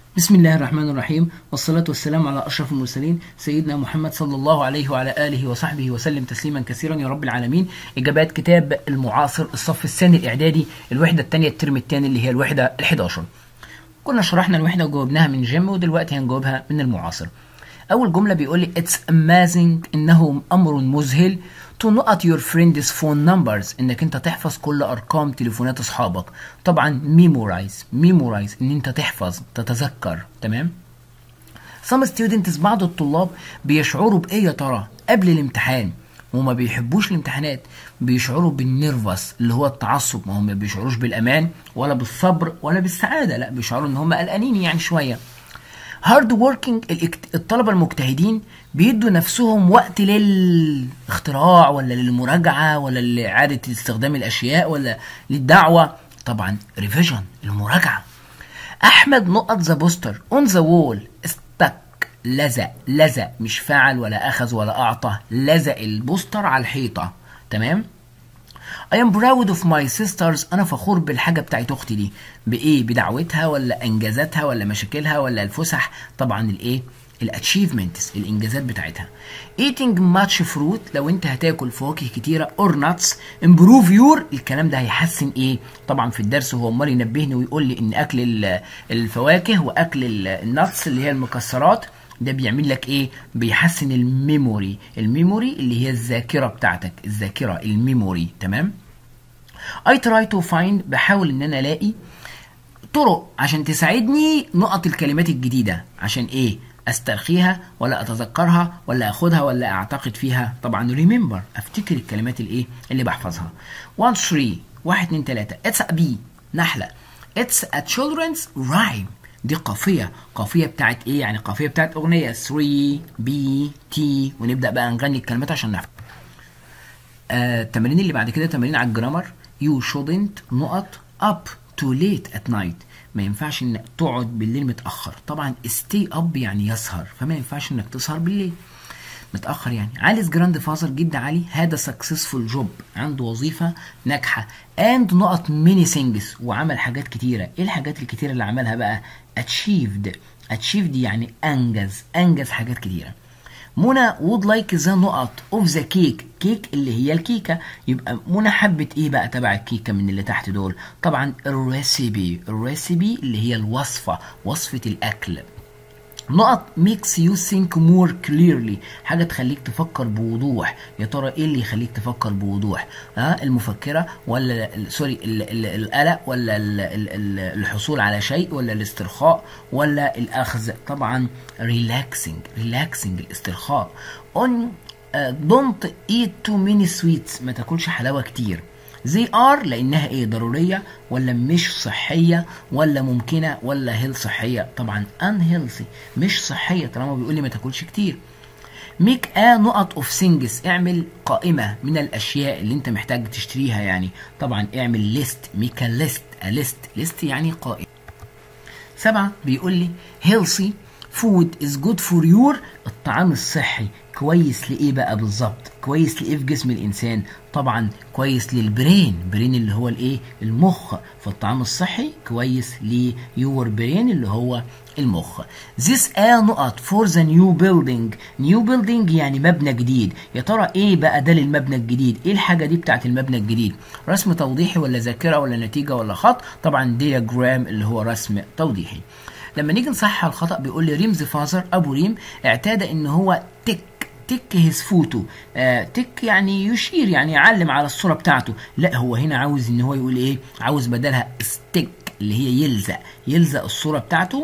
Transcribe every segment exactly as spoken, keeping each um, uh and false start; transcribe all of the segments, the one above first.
بسم الله الرحمن الرحيم، والصلاة والسلام على أشرف المرسلين سيدنا محمد صلى الله عليه وعلى آله وصحبه وسلم تسليما كثيرا يا رب العالمين. إجابات كتاب المعاصر الصف الثاني الإعدادي الوحدة الثانية الترم الثاني اللي هي الوحدة الحداشر. كنا شرحنا الوحدة وجاوبناها من جيم، ودلوقتي هنجاوبها من المعاصر. أول جملة بيقول لي It's amazing، إنه أمر مذهل to know at your friend's phone numbers، إنك أنت تحفظ كل أرقام تليفونات أصحابك. طبعا memorize memorize إن أنت تحفظ تتذكر. تمام. some students بعض الطلاب بيشعروا بإيه يا ترى قبل الامتحان وما بيحبوش الامتحانات، بيشعروا بالنيرفس اللي هو التعصب. ما هم ما بيشعروش بالأمان ولا بالصبر ولا بالسعادة، لا بيشعروا إن هم قلقانين يعني شوية. هارد ووركينج، الطلبة المجتهدين بيدوا نفسهم وقت للاختراع ولا للمراجعة ولا لإعادة استخدام الأشياء ولا للدعوة. طبعا ريفيجن، المراجعة. أحمد نقط ذا بوستر اون ذا وول، استك لزق لزق مش فعل ولا أخذ ولا أعطى، لزق البوستر على الحيطة. تمام. I am proud of my sisters، أنا فخور بالحاجة بتاعت أختي دي. بإيه؟ بدعوتها ولا إنجازاتها ولا مشاكلها ولا الفسح؟ طبعا الإيه؟ الاتشيفمنتس، الإنجازات بتاعتها. eating much fruit، لو أنت هتاكل فواكه كتيرة or nuts improve your، الكلام ده هيحسن إيه؟ طبعا في الدرس هو أمال ينبهني ويقول لي إن أكل الفواكه وأكل النتس اللي هي المكسرات ده بيعمل لك ايه؟ بيحسن الميموري، الميموري اللي هي الذاكره بتاعتك، الذاكره الميموري. تمام. I try to find، بحاول ان انا الاقي طرق عشان تساعدني نقط الكلمات الجديده، عشان ايه؟ استرخيها ولا اتذكرها ولا اخدها ولا اعتقد فيها. طبعا ريمبر، افتكر الكلمات الايه اللي بحفظها. واحد ثلاثة واحد اتنين تلاتة اتس ا بي، نحله. اتس ا children's rhyme، دي قافية، قافية بتاعت ايه؟ يعني قافية بتاعت اغنية ثري بي تي، ونبدأ بقى نغني الكلمات عشان نحفظ. آه التمارين اللي بعد كده تمارين على الجرامر. you shouldn't نقط up too late at night، ما ينفعش انك تقعد بالليل متأخر. طبعا stay up يعني يسهر، فما ينفعش انك تسهر بالليل متأخر يعني. علي's جراند فازر، جد علي هذا successful job، عنده وظيفة ناجحة. and نقط many things، وعمل حاجات كتيرة. ايه الحاجات الكتيرة اللي عملها بقى؟ achieved achieved يعني انجز، انجز حاجات كتيرة. منى would like the نقط of the cake، كيك اللي هي الكيكة، يبقى منى حبت ايه بقى تبع الكيكة من اللي تحت دول؟ طبعا الريسيبي، الريسيبي اللي هي الوصفة، وصفة الأكل. نقط makes you think more clearly، حاجة تخليك تفكر بوضوح. يا ترى ايه اللي يخليك تفكر بوضوح؟ ها، المفكرة ولا سوري القلق ولا الحصول على شيء ولا الاسترخاء ولا الأخذ؟ طبعا relaxing relaxing الاسترخاء. on uh, don't eat too many sweets، ما تاكلش حلاوة كتير. they are لانها ايه؟ ضروريه ولا مش صحيه ولا ممكنه ولا هيل صحيه؟ طبعا unhealthy، مش صحيه طالما بيقول لي ما تاكلش كتير. make a نقط of things، اعمل قائمه من الاشياء اللي انت محتاج تشتريها يعني. طبعا اعمل list، make a list، a list list يعني قائمه. سبعة بيقول لي healthy food is good for your، الطعام الصحي كويس لإيه بقى بالظبط؟ كويس لإيه في جسم الإنسان؟ طبعا كويس للبرين، برين اللي هو الإيه؟ المخ. فالطعام الصحي كويس ليور برين اللي هو المخ. This a نقط for the new building، new building يعني مبنى جديد. يا ترى إيه بقى ده للمبنى الجديد؟ إيه الحاجة دي بتاعت المبنى الجديد؟ رسم توضيحي ولا ذاكرة ولا نتيجة ولا خط؟ طبعا diagram اللي هو رسم توضيحي. لما نيجي نصحح الخطأ بيقول لي ريمز فازر، أبو ريم اعتاد إن هو تك تك هيز فوتو. آه تك يعني يشير يعني يعلم على الصورة بتاعته. لا هو هنا عاوز إن هو يقول إيه؟ عاوز بدلها ستيك اللي هي يلزق، يلزق الصورة بتاعته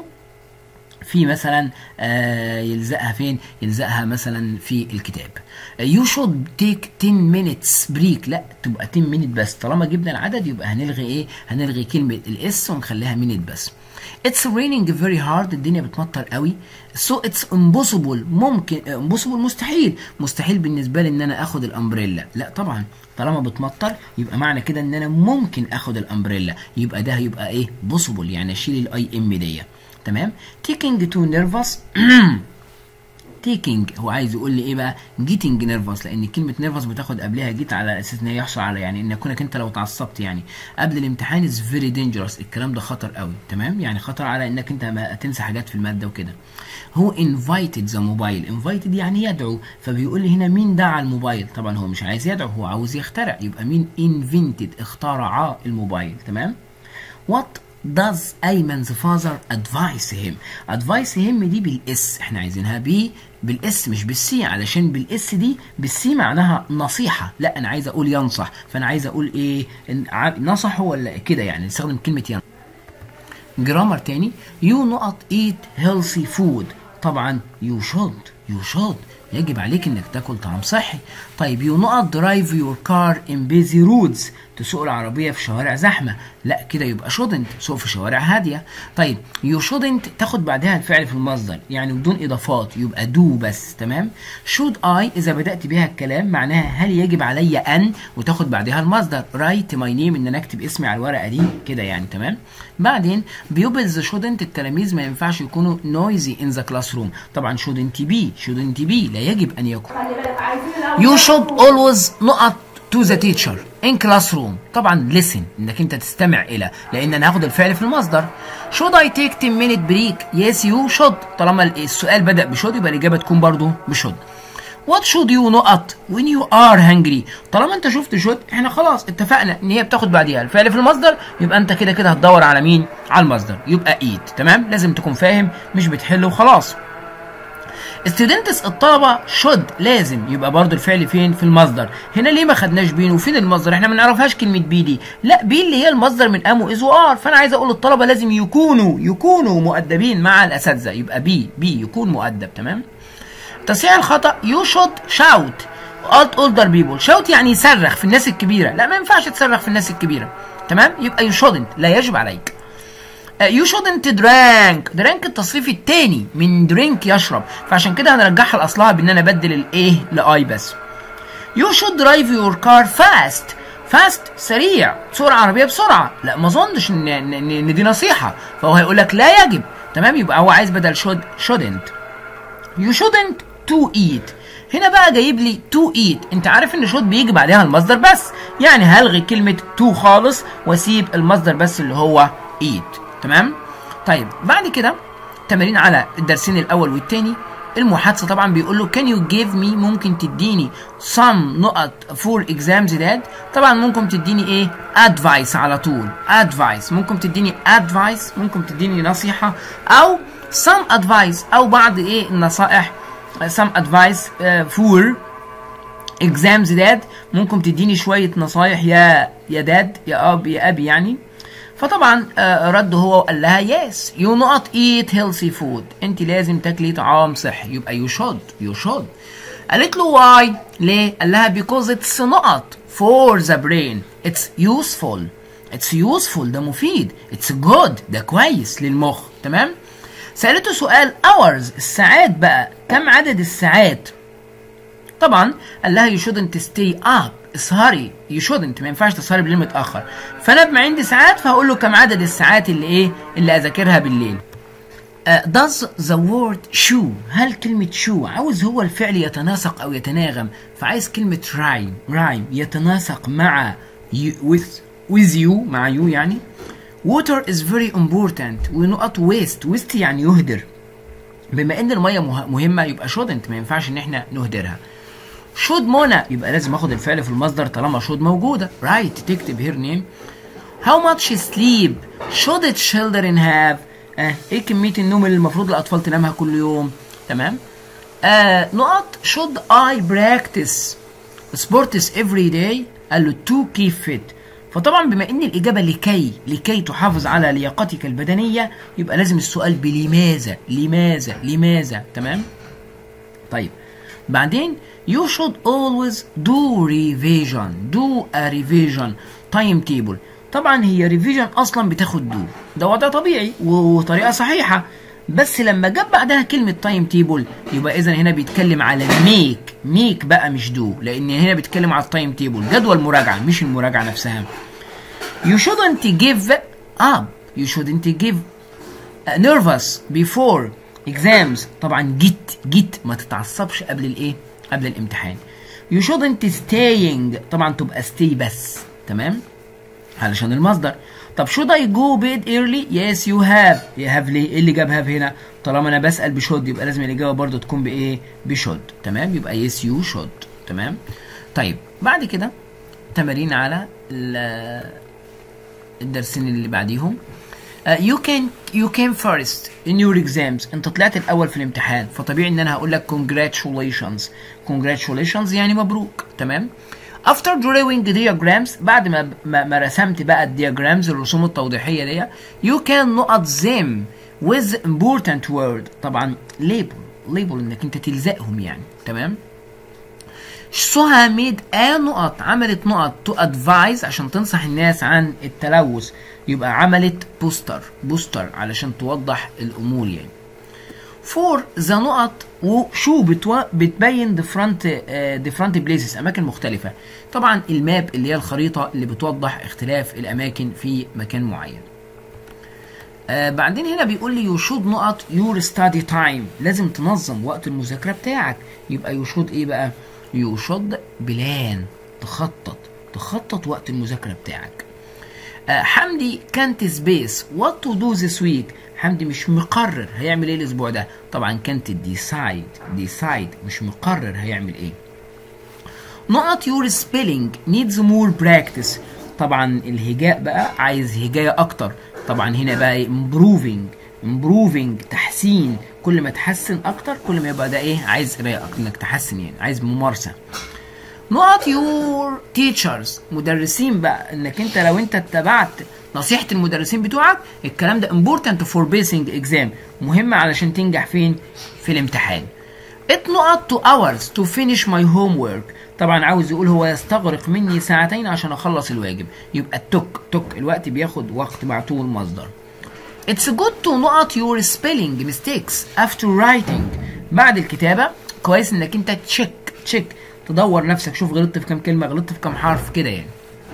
في مثلا آه يلزقها فين؟ يلزقها مثلا في الكتاب. يو شود تيك عشرة minutes بريك، لا تبقى عشرة minutes بس. طالما جبنا العدد يبقى هنلغي ايه؟ هنلغي كلمة الاس ونخليها minute بس. It's raining very hard، الدنيا بتمطر قوي. So it's impossible، ممكن impossible مستحيل، مستحيل بالنسبة لي ان انا اخد الامبريلا. لا طبعا طالما بتمطر يبقى معنى كده ان انا ممكن اخد الامبريلا، يبقى ده هيبقى ايه؟ possible، يعني اشيل الاي ام دي. تمام. taking to nervous taking هو عايز يقول لي ايه بقى getting nervous، لان كلمه nervous بتاخد قبلها get على اساس ان هي يحصل على يعني ان كونك انت لو اتعصبت يعني قبل الامتحان is very dangerous، الكلام ده خطر قوي تمام، يعني خطر على انك انت ما تنسى حاجات في الماده وكده. هو invited the mobile، invited يعني يدعو، فبيقول لي هنا مين دعا الموبايل؟ طبعا هو مش عايز يدعو، هو عاوز يخترع، يبقى مين invented اخترع الموبايل تمام. what does أيمن's father advise him؟ advise him دي بالاس، احنا عايزينها بي بالاس مش بالسي، علشان بالاس دي بالسي معناها نصيحة، لا انا عايز اقول ينصح، فانا عايز اقول ايه نصح ولا كده يعني نستخدم كلمة ينصح. جرامر تاني you not eat healthy food، طبعا you should you should يجب عليك انك تاكل طعام صحي. طيب you not drive your car in busy roads، تسوق العربية في شوارع زحمة، لا كده يبقى shouldn't، سوق في شوارع هادية. طيب you shouldn't تاخد بعدها الفعل في المصدر يعني بدون اضافات، يبقى do بس تمام. should I اذا بدأت بها الكلام معناها هل يجب علي ان، وتاخد بعدها المصدر write my name ان انا اكتب اسمي على الورقة دي كده يعني تمام. بعدين pupils shouldn't التلاميذ ما ينفعش يكونوا noisy in the classroom، طبعا shouldn't be shouldn't be لا يجب ان يكون. you should always not to the teacher in classroom، طبعا listen انك انت تستمع الى، لان انا هاخد الفعل في المصدر. should I take ten minute break؟ yes you should، طالما السؤال بدأ بشود يبقى الاجابه تكون برضو بشود. what should you not when you are hungry؟ طالما انت شفت should احنا خلاص اتفقنا ان هي بتاخد بعديها الفعل في المصدر، يبقى انت كده كده هتدور على مين؟ على المصدر، يبقى eat تمام، لازم تكون فاهم مش بتحل وخلاص. students الطلبة should لازم يبقى برضو الفعل فين؟ في المصدر. هنا ليه ما خدناش بين وفين المصدر؟ احنا ما نعرفهاش كلمة بي دي، لا بي اللي هي المصدر من ام واز وار، فانا عايز اقول الطلبة لازم يكونوا يكونوا مؤدبين مع الاساتذة، يبقى بي بي يكون مؤدب تمام. تصحيح الخطأ you should shout at older people، shout يعني يصرخ في الناس الكبيرة، لا ما ينفعش تصرخ في الناس الكبيرة تمام، يبقى you shouldn't لا يجب عليك. you shouldn't drink، drink التصريف التاني من drink يشرب، فعشان كده هنرجعها لاصلها بان انا بدل الايه لاي بس. you should drive your car fast، fast سريع، سوق العربيه بسرعه، لا ما اظنش ان ان دي نصيحه، فهو هيقول لك لا يجب تمام، يبقى هو عايز بدل should shouldn't. you shouldn't to eat، هنا بقى جايب لي to eat، انت عارف ان should بيجي بعدها المصدر بس، يعني هلغي كلمه to خالص واسيب المصدر بس اللي هو eat تمام. طيب بعد كده تمارين على الدرسين الاول والثاني. المحادثه طبعا بيقول له can you give me، ممكن تديني some نقط for exams that، طبعا ممكن تديني ايه advice على طول advice، ممكن تديني advice ممكن تديني نصيحه، او some advice او بعض ايه النصائح some advice uh, for exams that، ممكن تديني شويه نصايح يا يا داد يا اب يا ابي يعني. فطبعا رد هو وقال لها yes you not eat healthy food، انت لازم تاكلي طعام صحي، يبقى you should you should. قالت له why ليه؟ قال لها because it's not for the brain it's useful it's useful ده مفيد it's good ده كويس للمخ تمام. سألته سؤال hours الساعات بقى، كم عدد الساعات؟ طبعا قال لها you shouldn't stay up اسهري you shouldn't ما ينفعش تسهري بالليل متاخر، فانا بما عندي ساعات فهقول له كم عدد الساعات اللي ايه اللي اذاكرها بالليل. uh, does the word show، هل كلمه show عاوز هو الفعل يتناسق او يتناغم، فعايز كلمه rhyme rhyme يتناسق مع you, with with you مع you يعني. water is very important ونقط waste waste يعني يهدر، بما ان الميه مهمه يبقى shouldn't ما ينفعش ان احنا نهدرها. should منى يبقى لازم اخد الفعل في المصدر طالما should موجوده right تكتب her name. how much sleep should children have، اه ايه كميه النوم اللي المفروض الاطفال تنامها كل يوم تمام. آه نقط should I practice sports every day، قال له to keep fit، فطبعا بما ان الاجابه لكي لكي تحافظ على لياقتك البدنيه يبقى لازم السؤال بلماذا لماذا لماذا تمام. طيب بعدين you should always do revision do a revision timetable، طبعا هي revision اصلا بتاخد do، ده وضع طبيعي وطريقه صحيحه، بس لما جاب بعدها كلمه timetable يبقى اذا هنا بيتكلم على make make بقى مش do، لان هنا بيتكلم على التايم تيبل جدول مراجعه مش المراجعه نفسها. you shouldn't give up you shouldn't give nervous before exams طبعا get get ما تتعصبش قبل الايه؟ قبل الامتحان. you shouldn't staying طبعا تبقى stay بس، تمام؟ علشان المصدر. طب should I go bed early؟ yes you have. you have ليه؟ ايه اللي جاب have هنا؟ طالما انا بسأل بشود يبقى لازم الاجابه برضو تكون بايه؟ بشود، تمام؟ يبقى yes you should، تمام؟ طيب بعد كده تمارين على الدرسين اللي بعديهم. uh, you can you came first in your exams. انت طلعت الاول في الامتحان، فطبيعي ان انا هقول لك congratulations. congratulations يعني مبروك، تمام؟ after drawing diagrams بعد ما ما, ما رسمت بقى الدياجرامز الرسوم التوضيحيه دي you can نقط them with important word. طبعا label label انك انت تلزقهم يعني، تمام؟ سهى ميد ا نقط عملت نقط تو ادفايز عشان تنصح الناس عن التلوث، يبقى عملت بوستر بوستر علشان توضح الامور يعني. فور ذا نقط وشو بتو... بتبين ديفرنت ديفرنت بليسز اماكن مختلفه. طبعا الماب اللي هي الخريطه اللي بتوضح اختلاف الاماكن في مكان معين. آه بعدين هنا بيقول لي يو شود نقط يور ستادي تايم، لازم تنظم وقت المذاكره بتاعك، يبقى يو شود ايه بقى؟ يو شود بلان، تخطط تخطط وقت المذاكره بتاعك. آه حمدي كانت سبيس وات تو دو ذيس ويك. حمدي مش مقرر هيعمل ايه الاسبوع ده، طبعا كانت ديسايد ديسايد مش مقرر هيعمل ايه. نقط يور سبيلينج نيدز مور براكتس. طبعا الهجاء بقى عايز هجايه اكتر، طبعا هنا بقى ايه؟ امبروفينج امبروفينج تحسين، كل ما تحسن اكتر كل ما يبقى ده ايه؟ عايز قرايه اكتر، انك تحسن يعني عايز ممارسه. نقط يور تيتشرز مدرسين بقى، انك انت لو انت اتبعت نصيحه المدرسين بتوعك الكلام ده important for basing exam، مهم علشان تنجح فين؟ في الامتحان. it نقط two hours to finish my homework. طبعا عاوز يقول هو يستغرق مني ساعتين عشان اخلص الواجب، يبقى توك توك الوقت بياخد وقت مع طول المصدر. it's good to نقط your spelling mistakes after writing. بعد الكتابه كويس انك انت تشيك تشيك تدور نفسك، شوف غلطت في كام كلمه، غلطت في كام حرف كده يعني.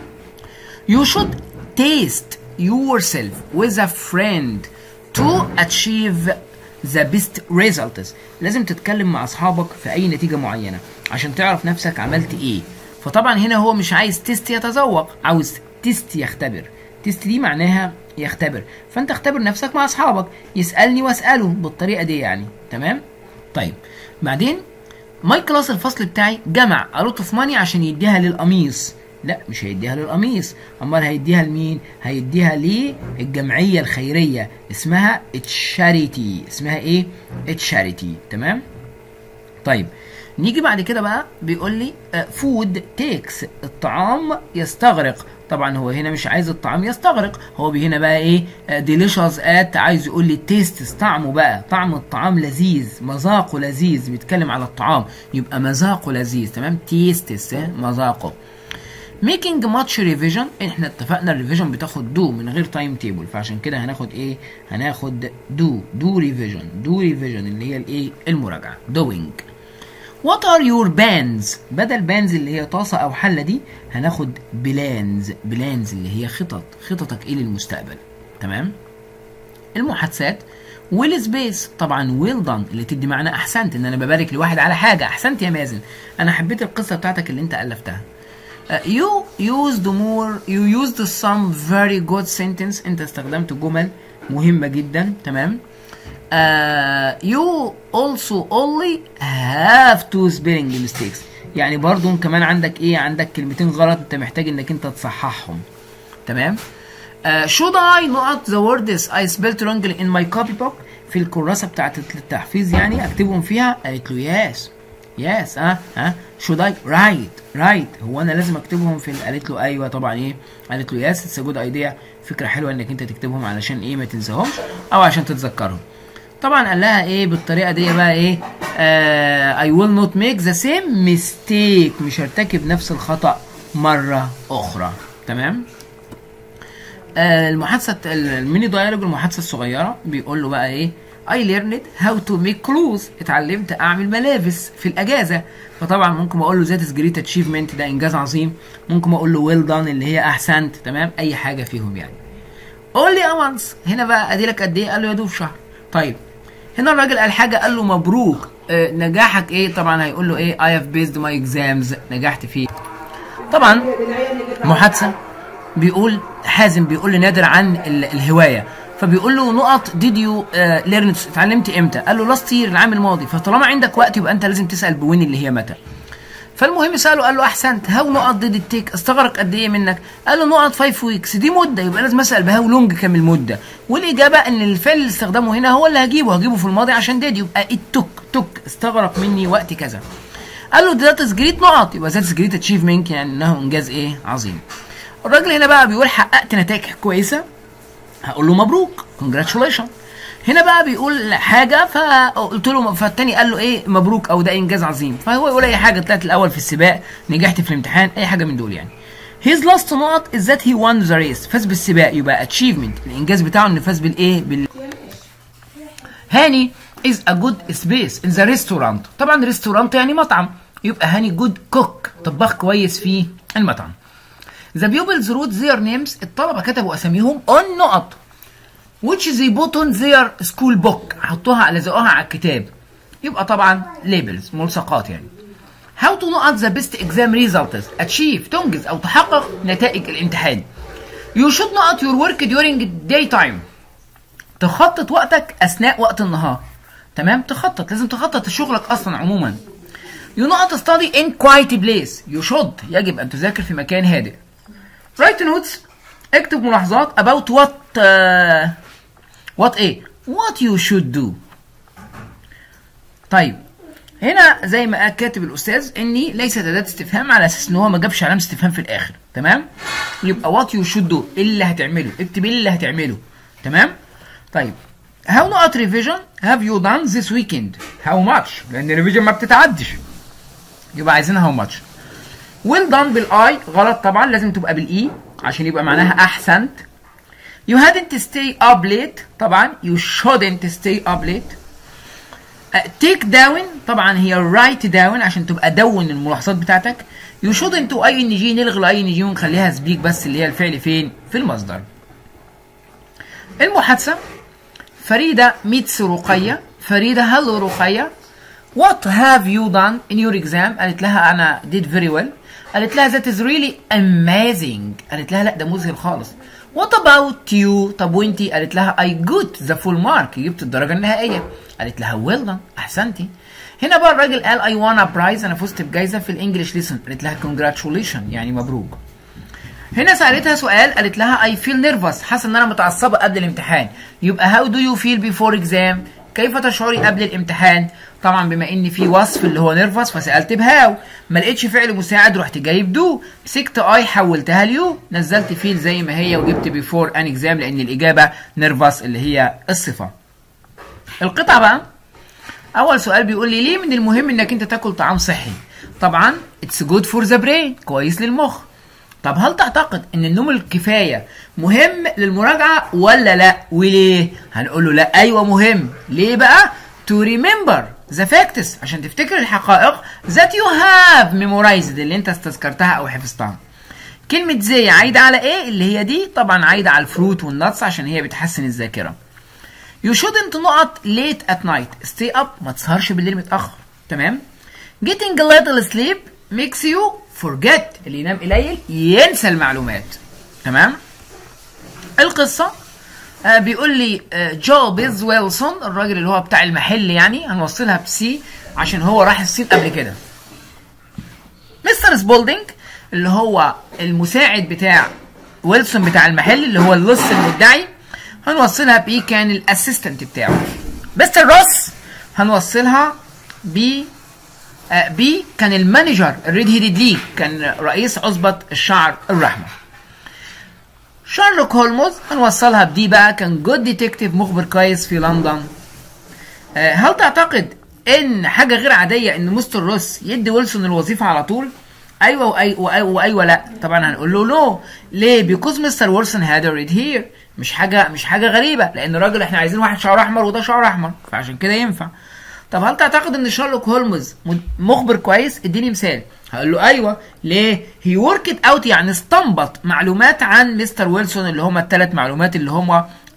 you should taste yourself with a friend to achieve the best results. لازم تتكلم مع اصحابك في اي نتيجه معينه عشان تعرف نفسك عملت ايه. فطبعا هنا هو مش عايز تيست يتذوق، عاوز تيست يختبر. تيست دي معناها يختبر، فانت اختبر نفسك مع اصحابك، يسالني واساله بالطريقه دي يعني، تمام؟ طيب بعدين ماي كلاس الفصل بتاعي جمع الوت اوف ماني عشان يديها للقميص. لا مش هيديها للقميص، امال هيديها لمين؟ هيديها للجمعيه الخيريه اسمها تشاريتي. اسمها ايه؟ تشاريتي، تمام؟ طيب نيجي بعد كده بقى بيقول لي فود تيكس الطعام يستغرق. طبعا هو هنا مش عايز الطعام يستغرق، هو هنا بقى ايه؟ ديليشوس ات عايز يقول لي تيست طعمه بقى، طعم الطعام لذيذ، مذاقه لذيذ، بيتكلم على الطعام يبقى مذاقه لذيذ، تمام؟ تيستس مذاقه. making much revision احنا اتفقنا الريفيجن بتاخد دو من غير تايم تيبل، فعشان كده هناخد ايه؟ هناخد دو دو ريفيجن دو ريفيجن اللي هي الايه؟ المراجعه doing. what are your bands؟ بدل bands اللي هي طاسه او حله دي هناخد بلانز بلانز اللي هي خطط، خططك ايه للمستقبل، تمام؟ المحادثات ويل سبيس طبعا ويل دان اللي تدي معنى احسنت، ان انا ببارك لواحد على حاجه، احسنت يا مازن، انا حبيت القصه بتاعتك اللي انت الفتها. Uh, you used more you used some very good sentence، انت استخدمت جمل مهمة جدا، تمام؟ uh, you also only have two spelling mistakes، يعني برضو كمان عندك ايه؟ عندك كلمتين غلط انت محتاج انك انت تصححهم، تمام؟ uh, should I not the words I spelled wrongly in my copybook في الكراسة بتاعت التحفيز يعني اكتبهم فيها؟ قالت له yes يس اه اه should I write write هو انا لازم اكتبهم في؟ قالت له ايوه طبعا ايه؟ قالت له يس اتس جود ايديا، فكره حلوه انك انت تكتبهم علشان ايه؟ ما تنساهمش او عشان تتذكرهم. طبعا قال لها ايه بالطريقه دي بقى ايه؟ آه I will not make the same mistake، مش هرتكب نفس الخطا مره اخرى، تمام؟ آه المحادثه الميني دايالوج المحادثه الصغيره بيقول له بقى ايه؟ I learned how to make clothes، اتعلمت اعمل ملابس في الاجازه. فطبعا ممكن اقول له ذات از جريت اتشيفمنت، ده انجاز عظيم. ممكن اقول له ويل دان اللي هي احسنت، تمام؟ اي حاجه فيهم يعني. only a month هنا بقى ادي لك قد ايه؟ قال له يا دوب شهر. طيب هنا الراجل قال حاجه، قال له مبروك آه نجاحك ايه؟ طبعا هيقول له ايه؟ I have passed my exams، نجحت فيه. طبعا محادثه بيقول حازم بيقول لنادر عن الهوايه، فبيقول له نقط ديد يو ليرن، اتعلمت امتى؟ قال له لاست يير، العام الماضي. فطالما عندك وقت يبقى انت لازم تسال بوين اللي هي متى. فالمهم ساله قال له احسنت. هاو نقط ديد التيك، استغرق قد ايه منك؟ قال له نقط خمس ويكس، دي مده، يبقى لازم اسال بهاو لونج كام المده. والاجابه ان الفعل اللي استخدمه هنا هو اللي هجيبه هجيبه في الماضي عشان ديد، يبقى ات توك توك استغرق مني وقت كذا. قال له ذات از جريت نقط، يبقى ذات از جريت اتشيفمنت، يعني انه انجاز ايه؟ عظيم. الراجل هنا بقى بيقول حققت نتائج كويسه، هقول له مبروك كونجراتيوليشن. هنا بقى بيقول حاجه فقلت له، فالتاني قال له ايه؟ مبروك او ده انجاز عظيم. فهو يقول اي حاجه، طلعت الاول في السباق، نجحت في الامتحان، اي حاجه من دول يعني. his last نقط is that he won the race، فاز بالسباق، يبقى achievement الانجاز بتاعه انه فاز بالايه؟ بال هاني is a good space in the restaurant، طبعا ريستورانت يعني مطعم، يبقى هاني good cook، طباخ كويس في المطعم. the pupils wrote their names، الطلبه كتبوا اساميهم on نقط which they put on their school book، حطوها لزقوها على الكتاب، يبقى طبعا labels ملصقات يعني. how to نقط the best exam results، achieve تنجز او تحقق نتائج الامتحان. you should نقط your work during daytime، تخطط وقتك اثناء وقت النهار، تمام؟ تخطط، لازم تخطط لشغلك اصلا عموما. you نقط study in quiet place، you should يجب ان تذاكر في مكان هادئ. write notes، اكتب ملاحظات about what uh, what ايه؟ what you should do. طيب هنا زي ما قال كاتب الاستاذ اني ليست اداه استفهام، على اساس ان هو ما جابش علامه استفهام في الاخر، تمام؟ يبقى what you should do، ايه اللي هتعمله؟ اكتب ايه اللي هتعمله، تمام؟ طيب how نقط revision have you done this weekend؟ how much؟ لان الريفيجن ما بتتعدش، يبقى عايزينها how much. well done بالاي غلط طبعا، لازم تبقى بالاي عشان يبقى معناها احسنت. you hadn't stay up late، طبعا you shouldn't stay up late. uh, take down، طبعا هي write down عشان تبقى دون الملاحظات بتاعتك. you shouldn't و اي ان جي نلغي الاي ان جي ونخليها سبيك بس، اللي هي الفعل فين؟ في المصدر. المحادثه فريده meets رقيه، فريده هلو رقيه what have you done in your exam؟ قالت لها انا did very well. قالت لها that is really amazing، قالت لها لا ده مذهل خالص. what about you؟ طب وانتي؟ قالت لها I got the full mark، جبت الدرجة النهائية. قالت لها well done، احسنتي. هنا بقى الراجل قال I won a prize، انا فزت بجائزة في الانجليش ليسن. قالت لها congratulations، يعني مبروك. هنا سألتها سؤال، قالت لها I feel nervous، حاسة ان انا متعصبة قبل الامتحان. يبقى how do you feel before exam؟ كيف تشعري قبل الامتحان؟ طبعا بما ان في وصف اللي هو نيرفس فسالت بهاو، ما لقيتش فعل مساعد رحت جايب دو، مسكت اي حولتها ليو، نزلت فيل زي ما هي وجبت بيفور ان اكزام لان الاجابه نيرفس اللي هي الصفه. القطعه بقى اول سؤال بيقول لي ليه من المهم انك انت تاكل طعام صحي؟ طبعا اتس جود فور ذا برين، كويس للمخ. طب هل تعتقد ان النوم الكفايه مهم للمراجعه ولا لا؟ وليه؟ هنقول له لا، ايوه مهم. ليه بقى؟ to remember the facts، عشان تفتكر الحقائق that you have memorized، اللي انت استذكرتها او حفظتها. كلمه زي عايده على ايه؟ اللي هي دي طبعا عايده على الفروت والنتس عشان هي بتحسن الذاكره. you shouldn't نقط late at night، stay up، ما تسهرش بالليل متاخر، تمام؟ getting a little sleep makes you forget، اللي ينام قليل ينسى المعلومات، تمام؟ القصه آه بيقول لي آه جو بيز ويلسون، الراجل اللي هو بتاع المحل يعني، هنوصلها بسي عشان هو راح الصين قبل كده. مستر سبولدينج اللي هو المساعد بتاع ويلسون بتاع المحل اللي هو اللص المدعي، هنوصلها بي كان الاسيستنت بتاعه. مستر روس هنوصلها ب آه بي كان المانجر الريد هيدد ليج، كان رئيس عصبة الشعر الرحمة. شارلوك هولمز هنوصلها بدي بقى، كان جود ديتكتيف، مخبر كويس في لندن. آه هل تعتقد ان حاجه غير عاديه ان مستر روس يدي ويلسون الوظيفه على طول؟ ايوه وايوه وايوه, وأيوة لا. طبعا هنقول له نو. ليه؟ بيكوز مستر ويلسون هاد ريد هير، مش حاجه مش حاجه غريبه، لان الراجل احنا عايزين واحد شعر احمر وده شعر احمر، فعشان كده ينفع. طب هل تعتقد ان شارلوك هولمز مخبر كويس؟ اديني مثال. هقول له ايوه. ليه؟ هي وركت اوت، يعني استنبط معلومات عن مستر ويلسون اللي هم الثلاث معلومات اللي هم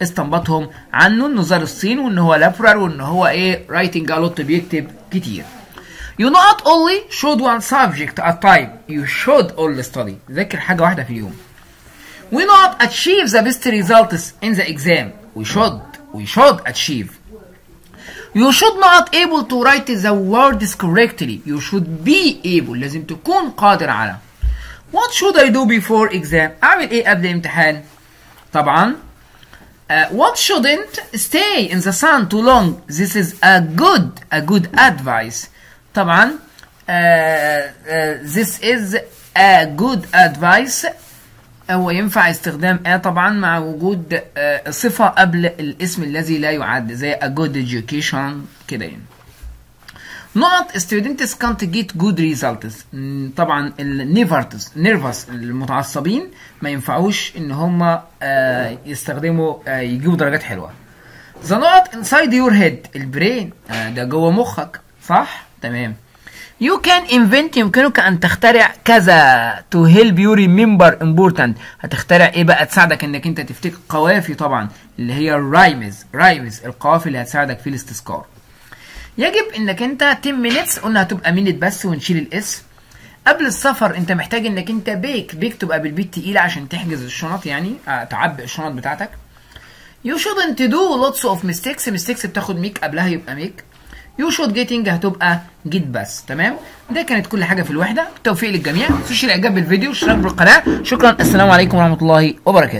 استنبطهم عنه انه زار الصين وان هو لابرر وان هو ايه writing a lot بيكتب كتير. You not only should one subject at time, you should only study. ذاكر حاجة واحدة في اليوم. We not achieve the best results in the exam. We should, we should achieve. You should not able to write the words correctly. You should be able. لازم تكون قادر على. What should I do before exam? أعمل إيه قبل الامتحان؟ طبعا. Uh, what shouldn't stay in the sun too long? This is a good, a good advice. طبعا uh, uh, this is a good advice. هو ينفع استخدام a طبعا مع وجود uh, صفة قبل الاسم الذي لا يعد زي a good education كده يعني. Not students can't get good results. طبعا النيفرتس نيرفس المتعصبين ما ينفعوش ان هم uh, يستخدموا uh, يجيبوا درجات حلوة. The not inside your head. البرين uh, ده جوه مخك صح؟ تمام. You can invent. يمكنك أن تخترع كذا. To help you remember important. هتخترع إيه بقى تساعدك إنك أنت تفتكر قوافي طبعا اللي هي rhymes rhymes القوافي اللي هتساعدك في الاستذكار. يجب إنك أنت عشرة minutes قلنا هتبقى minute بس ونشيل الإس. قبل السفر أنت محتاج إنك أنت بيك بيك تبقى بالبيت تقيلة عشان تحجز الشنط يعني تعبئ الشنط بتاعتك. You shouldn't do lots of mistakes. mistakes بتاخد ميك قبلها يبقى ميك. يو شوت جيتنج هتبقى جيت بس. تمام. ده كانت كل حاجه في الوحده. بالتوفيق للجميع. متنسوش الاعجاب بالفيديو والاشتراك بالقناه. شكرا. السلام عليكم ورحمه الله وبركاته.